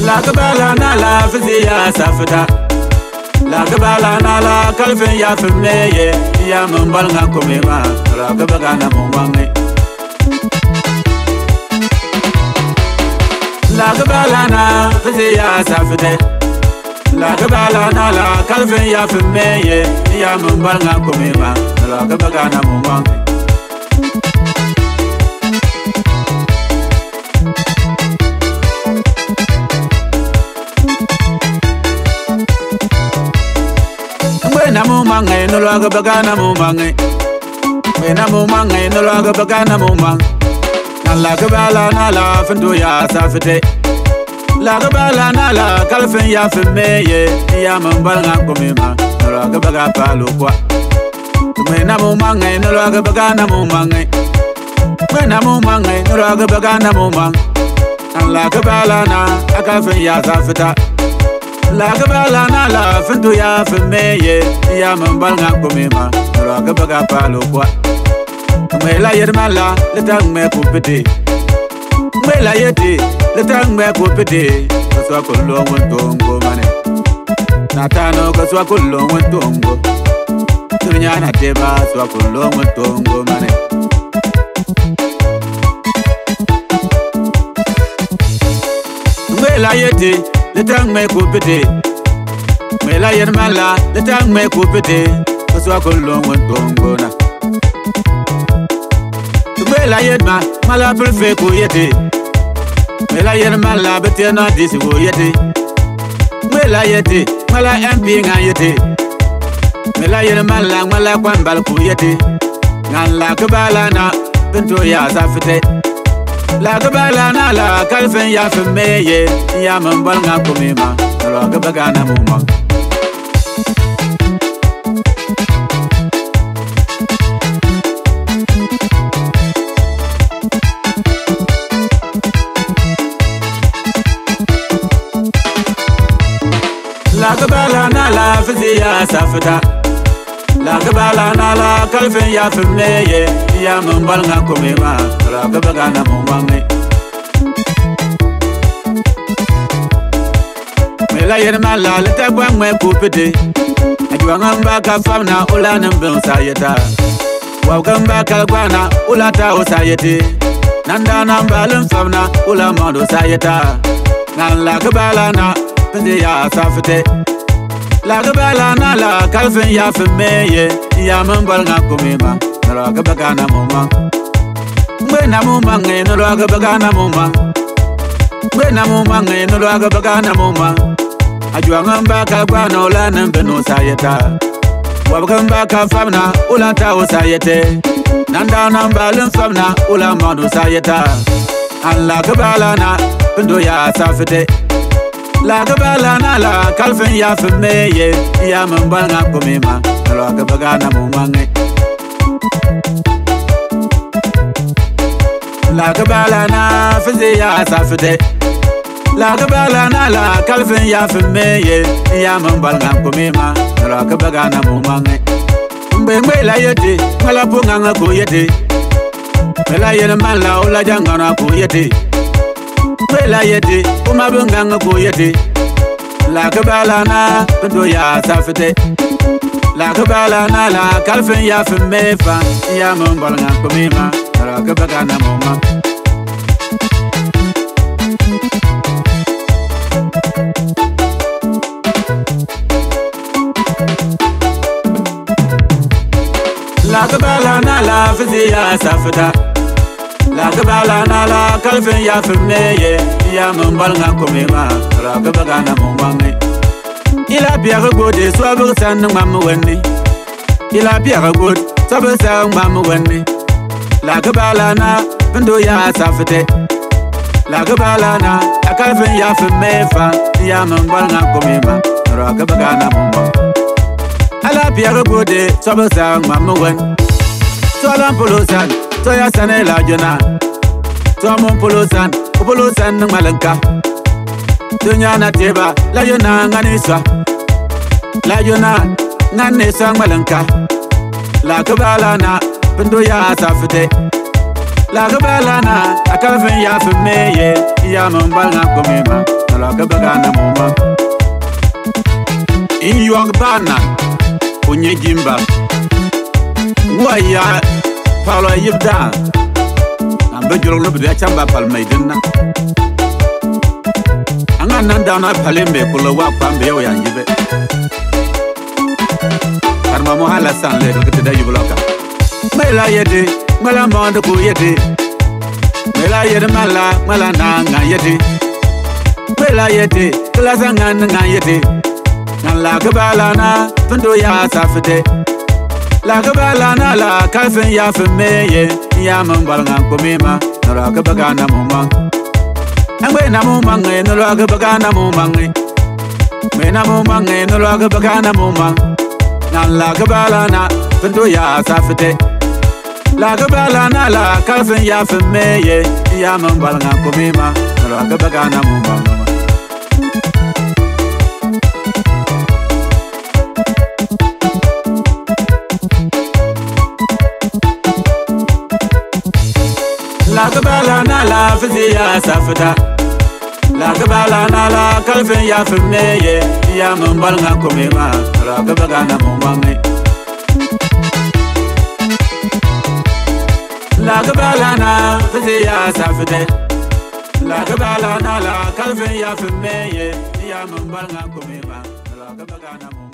LAKBAALA na la fiziya safda LAKBAALA na la kalfen ya fimeye ya mbal nga komema LAKBAALA na mwange LAKBAALA na fiziya safda LAKBAALA na la kalfen ya fimeye ya mbal nga komema LAKBAALA na mwange na mumange no LAKBAALA na mumange na mumange no LAKBAALA na mumange na LAKBAALA na la fendo ya safete LAKBAALA na la kalfen ya fimeye ya mbal nga komema no LAKBAALA palo kwa na mumange no LAKBAALA na mumange na mumange no LAKBAALA na mumange na LAKBAALA na kalfen ya safeta LAKBAALA na la fendo ya fimeye ya mbal nga komema LAKBAALA palo kwa la yermala le tang me kupete la yeti le tang me kupete kaswa kullo wontongo mane natano kaswa kullo wontongo tunya na teba kaswa kullo wontongo mane la yeti le tang me kupete la yermala le tang me kupete kaswa kullo wontongo na la yedma mala prefe ko yete la yedma la betena disi ko yete la yete mala mp nga yete la yedma la mala kwambal ko yete ngan LAKBAALA na bento ya safete LAKBAALA na la kalfen ya fimeye ya mbal nga komema LAKBAALA na muma LAKBAALA na la fiziya safda LAKBAALA na la kalfen ya fimeye ya mbal nga komema LAKBAALA na mwange la yerma la le tabwa mwe kupete ajwa ngamba ka famna ula nambe sayeta wa gamba ka gwana ula ta osayete nanda namba len famna ula mando sayeta nan LAKBAALA na ya safete LAKBAALA na la kalfen ya fimeye ya mbal nga komema LAKBAALA na muma na mumange no LAKBAALA na muma na mumange no LAKBAALA na muma ajwa ngamba ka gwana ula nambe no sayeta wa gamba ka famna ula ta osayete nanda namba len famna ula mando sayeta LAKBAALA na pendo ya safete LAKBAALA na la kalfen ya fimeye ya mbal nga komema LAKBAALA na mumange LAKBAALA na fiziya safete LAKBAALA na la kalfen ya fimeye ya mbal nga komema LAKBAALA na mumange mbe la yete mala punga nga ko yete la yene mala ula jangana ko yete la yete umabunga nga ko yete LAKBAALA na pendo ya safete LAKBAALA na la kalfen ya fimefa ya mbal nga komema LAKBAALA na muma LAKBAALA na la fiziya safda LAKBAALA na la kalfen ya fimeye ya mbal nga komema LAKBAALA na mwange ila biya gode so abusan ngam wenni ila biya gode so abusan ngam wenni LAKBAALA na bendo ya safete LAKBAALA na kalfen ya fimefa ya mbal nga komema LAKBAALA na muma ala biya gode so abusan ngam wenni so lampolosan so ya sanela jona so mompolosan upolosan ngmalanka dunya na teba la yona nganiswa la yona nganiswa ngmalanka LAKBAALA na pendo ya safete LAKBAALA na akalfen ya fe meye ya mambalga komema LAKBAALA mumba in yuak bana onye jimba waya pala yibda ambe jorong no bida chamba palmaidina anga nanda na palembe kula wa pambe yo yanjibe karma mo hala san le ko teda yibloka mela yede mala mando ko yede mela yede mala na yede mela yede kala sanga na yede nan LAKBAALA na tundo ya safete LAKBAALA na la kalfen ya fe meye ya mambalga komema LAKBAALA mumba angwe na mumba no LAKBAALA mumba me na mumba no LAKBAALA mumba nan LAKBAALA na tundo ya safete LAKBAALA na la kalfen ya fe meye ya mambalga komema LAKBAALA mumba LAKBAALA na la fizi ya safeta LAKBAALA na la kalfen ya fe meye ya mambalga komema LAKBAALA mumba LAKBAALA na fizi ya safeta LAKBAALA na la kalfen ya fe meye ya mambalga komema LAKBAALA mumba